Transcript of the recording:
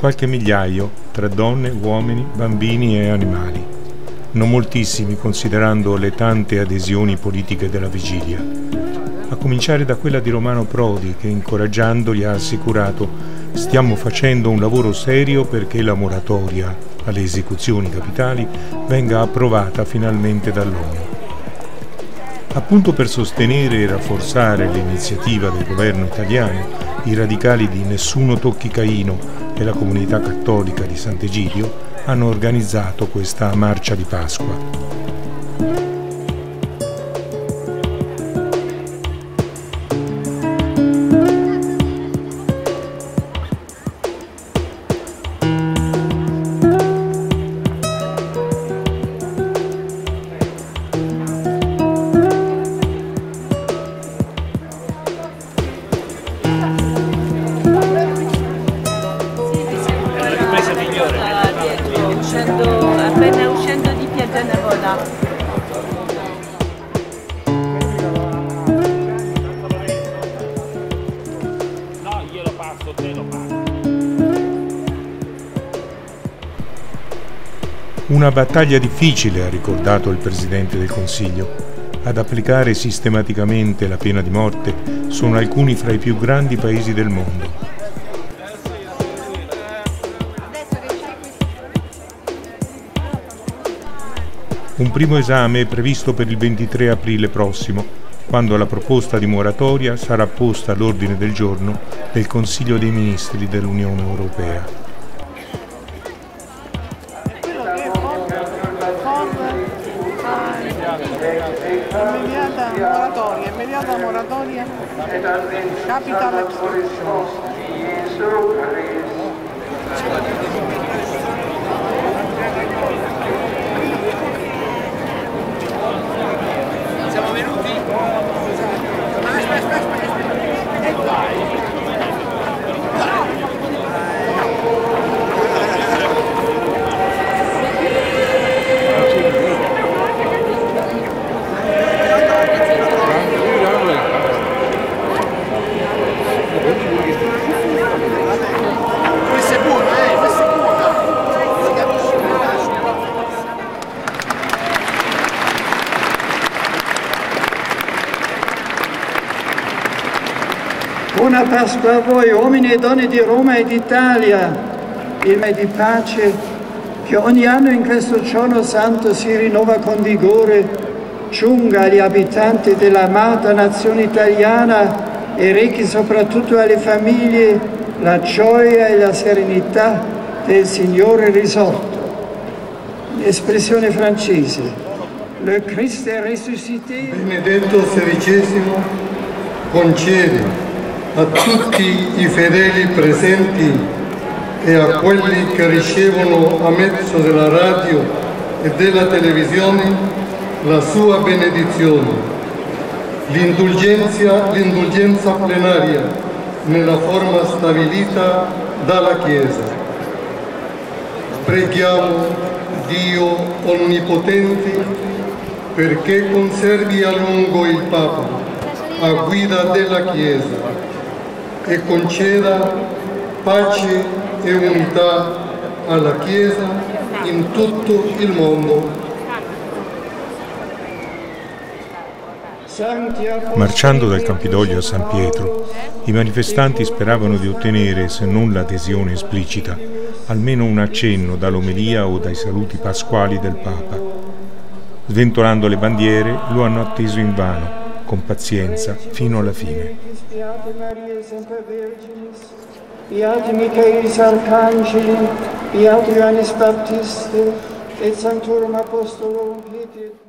qualche migliaio tra donne, uomini, bambini e animali. Non moltissimi considerando le tante adesioni politiche della vigilia. A cominciare da quella di Romano Prodi che, incoraggiandoli, ha assicurato: stiamo facendo un lavoro serio perché la moratoria alle esecuzioni capitali venga approvata finalmente dall'ONU. Appunto per sostenere e rafforzare l'iniziativa del governo italiano, i radicali di Nessuno Tocchi Caino e la comunità cattolica di Sant'Egidio hanno organizzato questa marcia di Pasqua. Appena uscendo di Piazza Navola. No, glielo passo, te lo passo. Una battaglia difficile, ha ricordato il Presidente del Consiglio. Ad applicare sistematicamente la pena di morte sono alcuni fra i più grandi paesi del mondo. Un primo esame è previsto per il 23 aprile prossimo, quando la proposta di moratoria sarà posta all'ordine del giorno del Consiglio dei Ministri dell'Unione Europea. Immediata moratoria, capital extortion. Siamo venuti? Aspetta. Questo è buono, questo è buono. Buona Pasqua a voi, uomini e donne di Roma e d'Italia, il mese di pace che ogni anno in questo giorno santo si rinnova con vigore, giunga agli abitanti dell'amata nazione italiana e rechi soprattutto alle famiglie la gioia e la serenità del Signore risorto. Espressione francese. Le Christ est ressuscité. Benedetto XVI concede a tutti i fedeli presenti e a quelli che ricevono a mezzo della radio e della televisione la sua benedizione, l'indulgenza plenaria nella forma stabilita dalla Chiesa. Preghiamo Dio Onnipotente perché conservi a lungo il Papa a guida della Chiesa e conceda pace e unità alla Chiesa in tutto il mondo. Marciando dal Campidoglio a San Pietro, i manifestanti speravano di ottenere, se non l'adesione esplicita, almeno un accenno dall'omelia o dai saluti pasquali del Papa. Sventolando le bandiere, lo hanno atteso invano, con pazienza, fino alla fine. Beati Michaelis Arcangeli, beati Johannes Baptiste, et Sanctorum Apostolorum Pieti.